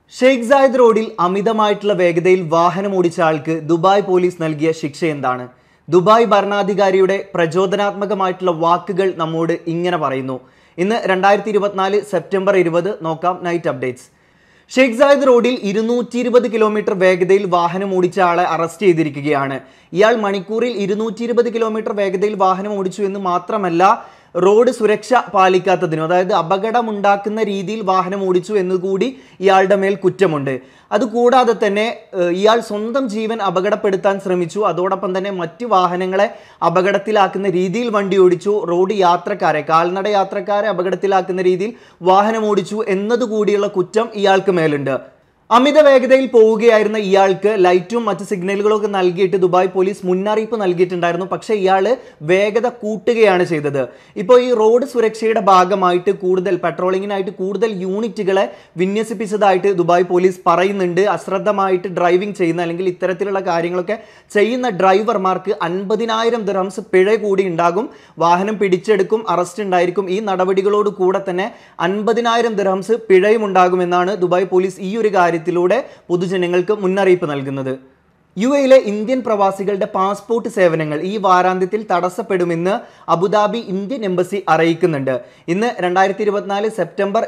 Sheikh Zayed റോഡിൽ അമിതമായിട്ടുള്ള വേഗതയിൽ വാഹനം ഓടിച്ച ആൾക്ക് ദുബായ് പോലീസ് നൽകിയ ശിക്ഷ എന്താണ്? ദുബായ് ഭരണാധികാരിയുടെ പ്രചോദനാത്മകമായിട്ടുള്ള വാക്കുകൾ നമ്മോട് ഇങ്ങനെ പറയുന്നു. ഇന്ന് 2024 സെപ്റ്റംബർ 20 നോക്കാം നൈറ്റ് അപ്ഡേറ്റ്സ്. ഷെയ്ഖ് സായിദ് റോഡിൽ 220 കിലോമീറ്റർ വേഗതയിൽ വാഹനം ഓടിച്ച ആളെ അറസ്റ്റ് ചെയ്തിരിക്കുകയാണ്. ഇയാൾ മണിക്കൂറിൽ 220 കിലോമീറ്റർ വേഗതയിൽ വാഹനം ഓടിച്ചു എന്ന് മാത്രമല്ല, റോഡ് സുരക്ഷ പാലിക്കാത്തതിനും, അതായത് അപകടമുണ്ടാക്കുന്ന രീതിയിൽ വാഹനം ഓടിച്ചു എന്നുകൂടി ഇയാളുടെ മേൽ കുറ്റമുണ്ട്. അതുകൂടാതെ തന്നെ ഇയാൾ സ്വന്തം ജീവൻ അപകടപ്പെടുത്താൻ ശ്രമിച്ചു. അതോടൊപ്പം തന്നെ മറ്റു വാഹനങ്ങളെ അപകടത്തിലാക്കുന്ന രീതിയിൽ വണ്ടി ഓടിച്ചു. റോഡ് യാത്രക്കാരെ, കാൽനട യാത്രക്കാരെ അപകടത്തിലാക്കുന്ന രീതിയിൽ വാഹനം ഓടിച്ചു എന്നതുകൂടിയുള്ള കുറ്റം ഇയാൾക്ക് മേലുണ്ട്. അമിത വേഗതയിൽ പോവുകയായിരുന്ന ഇയാൾക്ക് ലൈറ്റും മറ്റ് സിഗ്നലുകളൊക്കെ നൽകിയിട്ട് ദുബായ് പോലീസ് മുന്നറിയിപ്പ് നൽകിയിട്ടുണ്ടായിരുന്നു. പക്ഷേ ഇയാൾ വേഗത കൂട്ടുകയാണ് ചെയ്തത്. ഇപ്പോൾ ഈ റോഡ് സുരക്ഷയുടെ ഭാഗമായിട്ട് കൂടുതൽ പെട്രോളിങ്ങിനായിട്ട് കൂടുതൽ യൂണിറ്റുകളെ വിന്യസിപ്പിച്ചതായിട്ട് ദുബായ് പോലീസ് പറയുന്നുണ്ട്. അശ്രദ്ധമായിട്ട് ഡ്രൈവിംഗ് ചെയ്യുന്ന അല്ലെങ്കിൽ ഇത്തരത്തിലുള്ള കാര്യങ്ങളൊക്കെ ചെയ്യുന്ന ഡ്രൈവർമാർക്ക് 50,000 ദിർഹംസ് പിഴ കൂടി ഉണ്ടാകും. വാഹനം പിടിച്ചെടുക്കും, അറസ്റ്റ് ഉണ്ടായിരിക്കും. ഈ നടപടികളോട് കൂടെ തന്നെ 50,000 ദിർഹംസ് പിഴയും ഉണ്ടാകുമെന്നാണ് ദുബായ് പോലീസ് ഈ ഒരു കാര്യത്തിലൂടെ പൊതുജനങ്ങൾക്ക് മുന്നറിയിപ്പ് നൽകുന്നത്. യുഎയിലെ ഇന്ത്യൻ പ്രവാസികളുടെ പാസ്പോർട്ട് സേവനങ്ങൾ ഈ വാരാന്ത്യത്തിൽ തടസ്സപ്പെടുമെന്ന് അബുദാബി ഇന്ത്യൻ എംബസി അറിയിക്കുന്നുണ്ട്. ഇന്ന് 2024 സെപ്റ്റംബർ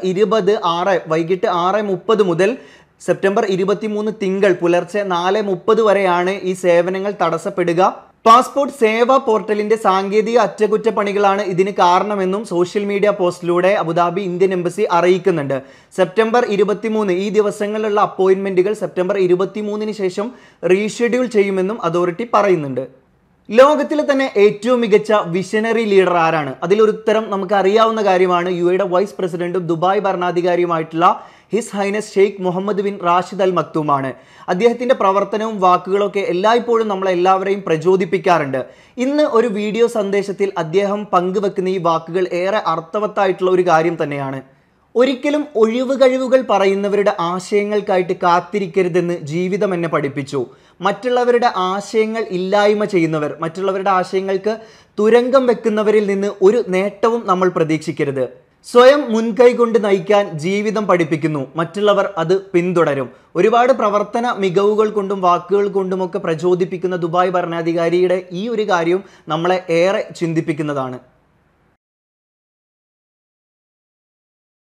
20 വൈകിട്ട് 6:30 മുതൽ സെപ്റ്റംബർ 23 തിങ്കൾ പുലർച്ചെ 4:30 വരെയാണ് ഈ സേവനങ്ങൾ തടസ്സപ്പെടുക. പാസ്പോർട്ട് സേവാ പോർട്ടലിന്റെ സാങ്കേതിക അറ്റകുറ്റപ്പണികളാണ് ഇതിന് കാരണമെന്നും സോഷ്യൽ മീഡിയ പോസ്റ്റിലൂടെ അബുദാബി ഇന്ത്യൻ എംബസി അറിയിക്കുന്നുണ്ട്. സെപ്റ്റംബർ 23 ഈ ദിവസങ്ങളിലുള്ള അപ്പോയിന്റ്മെന്റുകൾ സെപ്റ്റംബർ 23 ശേഷം റീഷെഡ്യൂൾ ചെയ്യുമെന്നും അതോറിറ്റി പറയുന്നുണ്ട്. ലോകത്തിലെ തന്നെ ഏറ്റവും മികച്ച വിഷനറി ലീഡർ ആരാണ്? അതിലൊരു ഉത്തരം നമുക്ക് അറിയാവുന്ന കാര്യമാണ്. യുഎയുടെ വൈസ് പ്രസിഡന്റും ദുബായ് ഭരണാധികാരിയുമായിട്ടുള്ള his highness Sheikh Mohammed bin Rashid Al മക്തൂമാണ്. അദ്ദേഹത്തിൻ്റെ പ്രവർത്തനവും വാക്കുകളൊക്കെ എല്ലായ്പ്പോഴും നമ്മളെല്ലാവരെയും പ്രചോദിപ്പിക്കാറുണ്ട്. ഇന്ന് ഒരു വീഡിയോ സന്ദേശത്തിൽ അദ്ദേഹം പങ്കുവെക്കുന്ന ഈ വാക്കുകൾ ഏറെ അർത്ഥവത്തായിട്ടുള്ള ഒരു കാര്യം തന്നെയാണ്. ഒരിക്കലും ഒഴിവ് കഴിവുകൾ പറയുന്നവരുടെ ആശയങ്ങൾക്കായിട്ട് കാത്തിരിക്കരുതെന്ന് ജീവിതം എന്നെ പഠിപ്പിച്ചു. മറ്റുള്ളവരുടെ ആശയങ്ങൾ ഇല്ലായ്മ ചെയ്യുന്നവർ, മറ്റുള്ളവരുടെ ആശയങ്ങൾക്ക് തുരങ്കം വെക്കുന്നവരിൽ നിന്ന് ഒരു നേട്ടവും നമ്മൾ പ്രതീക്ഷിക്കരുത്. സ്വയം മുൻകൈ കൊണ്ട് നയിക്കാൻ ജീവിതം പഠിപ്പിക്കുന്നു, മറ്റുള്ളവർ അത് പിന്തുടരും. ഒരുപാട് പ്രവർത്തന മികവുകൾ കൊണ്ടും വാക്കുകൾ കൊണ്ടുമൊക്കെ പ്രചോദിപ്പിക്കുന്ന ദുബായ് ഭരണാധികാരിയുടെ ഈ ഒരു കാര്യവും നമ്മളെ ഏറെ ചിന്തിപ്പിക്കുന്നതാണ്.